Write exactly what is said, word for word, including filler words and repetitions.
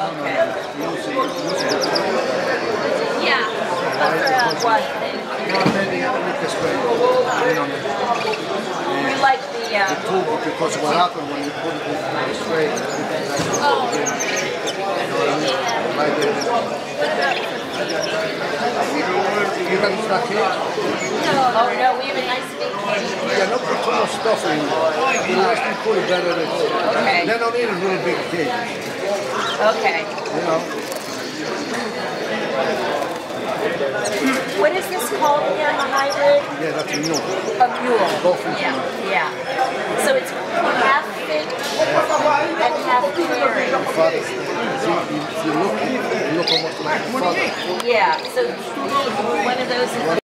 Okay. Yeah. But for uh, what thing? You like the... Uh, the tube, because what happened when you put it in the straight, oh. like the, you can snack here? No, oh no, we have a nice big cake. Yeah, not put too much stuff in. The less you put it, better it is. Okay. They don't need a really big cake. Okay. You know. What is this called again, a hybrid? Yeah, that's a mule. A mule. Both of Yeah, them. yeah. So it's half thick and half clear. Father, see, if you look, you look almost like a father. Yeah, so one of those is